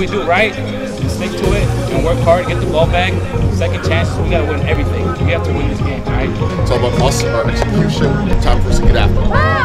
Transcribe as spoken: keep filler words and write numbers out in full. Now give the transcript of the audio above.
we do right and stick to it and work hard, get the ball back, second chances, we gotta win everything. We have to win this game, all right? It's all about us, our execution, time for us to get after it.